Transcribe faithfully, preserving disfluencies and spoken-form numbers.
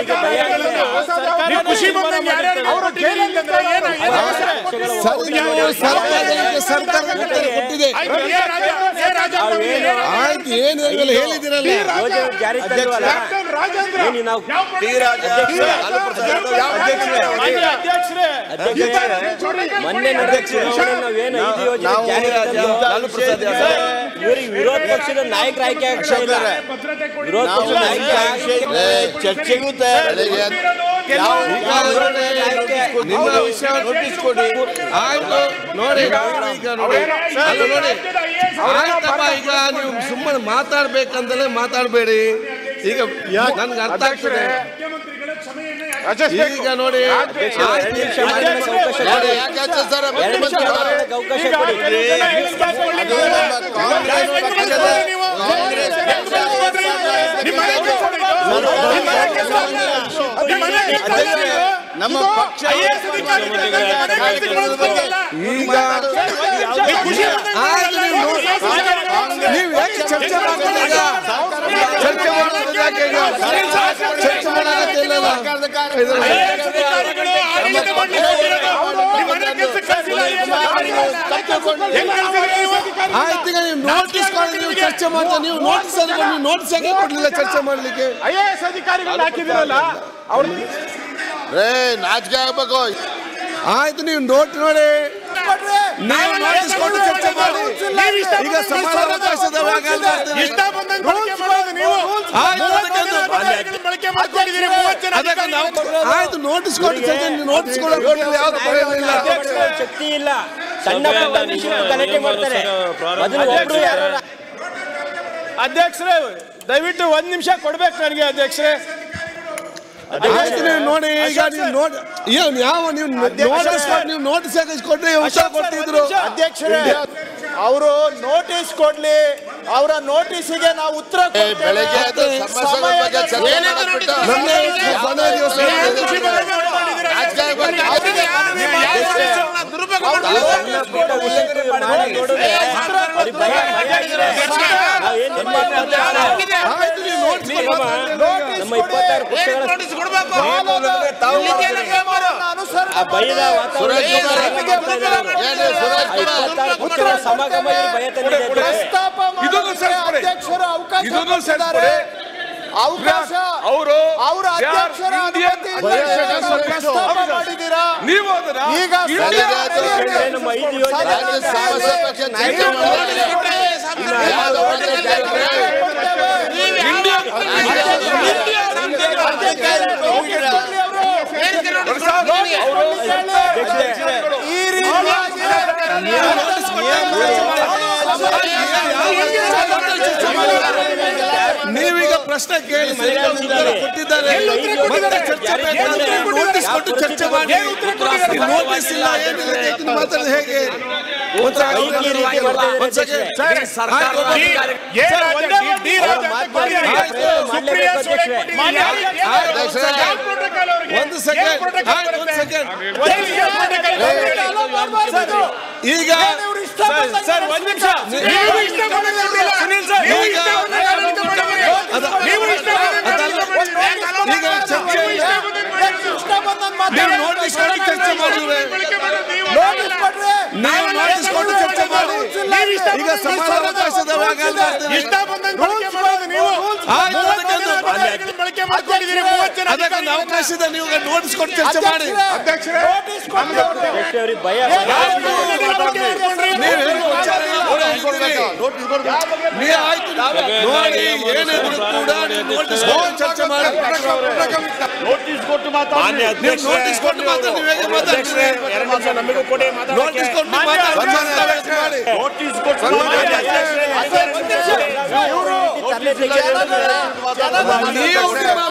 ಖುಷಿ ಬಂದಂಗೆ ಅವರು ಕೊಟ್ಟಿದೆ ಆಯ್ತು ಏನು ಹೇಳಿದಿರಲ್ಲ ಮೊನ್ನೆ ನಡೆದ ಚುನಾವಣೆ ನಾವೇನು ಐದು ಯೋಜನೆ ಇವರಿಗೆ ವಿರೋಧ ಪಕ್ಷದ ನಾಯಕರ ಆಯ್ಕೆ ಆಗ್ತಾ ಇಲ್ಲ. ವಿರೋಧ ಪಕ್ಷದ ನಾಯಕ ಚರ್ಚೆಗೂ ನೋಟಿಸ್ ಕೊಡಿ ಆಯ್ತು ನೋಡಿ ಈಗ ನೋಡಿ ನೋಡಿ ಆಯ್ತಪ್ಪ ಈಗ ನೀವು ಸುಮ್ಮನೆ ಮಾತಾಡ್ಬೇಕಂತಲೇ ಮಾತಾಡಬೇಡಿ. ಈಗ ನನ್ಗೆ ಅರ್ಥ ಆಗ್ತದೆ ಈಗ ನೋಡಿ ನಮ್ಮ ಪಕ್ಷ ಈಗ ನೀವು ಯಾಕೆ ಚರ್ಚೆ ಮಾಡ್ತೀಗ ಚರ್ಚೆ ಮಾಡೋದಕ್ಕೆ ಚರ್ಚೆ ಮಾಡೋದಿಲ್ಲ. ಆಯ್ತು ಈಗ ನೀವು ನೋಟಿಸ್ ಕೊಡಿ, ನೀವು ಚರ್ಚೆ ಮಾಡ್ತಾ ನೀವು ನೋಟಿಸ್ ನೀವು ನೋಟಿಸ್ ಆಗಿ ಕೊಡ್ಲಿಲ್ಲ ಚರ್ಚೆ ಮಾಡ್ಲಿಕ್ಕೆ. ಐ ಎ ಎಸ್ ಅಧಿಕಾರಿಗಳು ಹಾಕಿದಿರಲ್ಲ ಅವ್ರು ರೇ ನಾಚಿಕೆ ಆಗ್ಬೇಕು. ಆಯ್ತು ನೀವು ನೋಟ್ ನೋಡಿ ನೀವು ನೋಟಿಸ್ ಕೊಟ್ಟು ಚರ್ಚೆ ಮಾಡಿ. ಈಗ ಸಮಾನಾವಕಾಶದ ಆಯ್ತು ನೋಟಿಸ್ ಕೊಟ್ಟು ಚರ್ಚೆ ನೋಟಿಸ್ ಕೊಡೋದು ಯಾವ್ದು ಬರೆಯಲಿಲ್ಲ. ಶಕ್ತಿ ಇಲ್ಲ. ಸಣ್ಣ ಗಲಾಟೆ ಮಾಡ್ತಾರೆ. ಅಧ್ಯಕ್ಷರೇ ದಯವಿಟ್ಟು ಒಂದ್ ನಿಮಿಷ ಕೊಡ್ಬೇಕು ನನಗೆ ಅಧ್ಯಕ್ಷರೇ. ನೋಡಿ ಈಗ ನೀವು ನೋಡಿ ಯಾವ ನೀವು ನೋಟಿಸ್ ನೀವು ನೋಟಿಸ್ ಕೊಟ್ರೆ ಉತ್ತರ ಕೊಡ್ತಿದ್ರು. ಅಧ್ಯಕ್ಷರೇ ಅವರು ನೋಟಿಸ್ ಕೊಡ್ಲಿ, ಅವರ ನೋಟಿಸ್ಗೆ ನಾವು ಉತ್ತರ ಬೆಳಗ್ಗೆ ನಮ್ಮ ಇಪ್ಪತ್ತಾರು ಪುಸ್ತಕಗಳ ಸಮಾಗಮ ಭಯ ಅವಕಾಶ ಅವರು ಅವರ ಅಧ್ಯಕ್ಷರ ಮಾಡಿದ್ದೀರಾ ನೀವು ಈಗ ನಮ್ಮ ಐದು ಯೋಜನೆ ನೀವೀಗ ಪ್ರಶ್ನೆ ಕೇಳಿ ಕೊಟ್ಟಿದ್ದಾರೆ. ನೋಟಿಸ್ ಕೊಟ್ಟು ಚರ್ಚೆ ಮಾಡಿ. ನೋಟಿಸ್ ಇಲ್ಲ ಮಾತಾಡೋದು ಹೇಗೆ? ಒಂದು ಸೆಕೆಂಡ್ ಒಂದು ಸೆಕೆಂಡ್ ಈಗ ಸರ್ ಒಂದ್ ನಿಮಿಷ ಈಗ ಚರ್ಚೆ ನೀವು ನೋಟಿಸ್ ಕೊಟ್ಟು ಚರ್ಚೆ ಮಾಡಿದ್ರೆ ನೀವು ನೋಟಿಸ್ ಕೊಟ್ಟು ಚರ್ಚೆ ಮಾಡಿ. ಈಗ ಸಮಾನಾವಕಾಶದ ಅದಕ್ಕೆ ಅವಕಾಶ ಇದೆ. ನೀವು ನೋಟಿಸ್ ಕೊಟ್ಟು ಚರ್ಚೆ ಮಾಡಿ. ಭಯ ಆಯ್ತು ನೋಡಿ ಏನಿದ್ರು ಕೂಡ ನೋಟಿಸ್ ಕೊಟ್ಟು ಚರ್ಚೆ ಮಾಡಿ. ನೋಟಿಸ್ ಕೊಟ್ಟು ಮಾತಾಡಿ ನೋಟಿಸ್ ಕೊಟ್ಟು ಮಾತಾಡಿ. ನಮಗೂ ಕೊಡಿ ನೋಟಿಸ್ ಕೊಟ್ಟು ಮಾತಾಡಿ. ನೋಟಿಸ್ ಕೊಟ್ಟು ನೀವು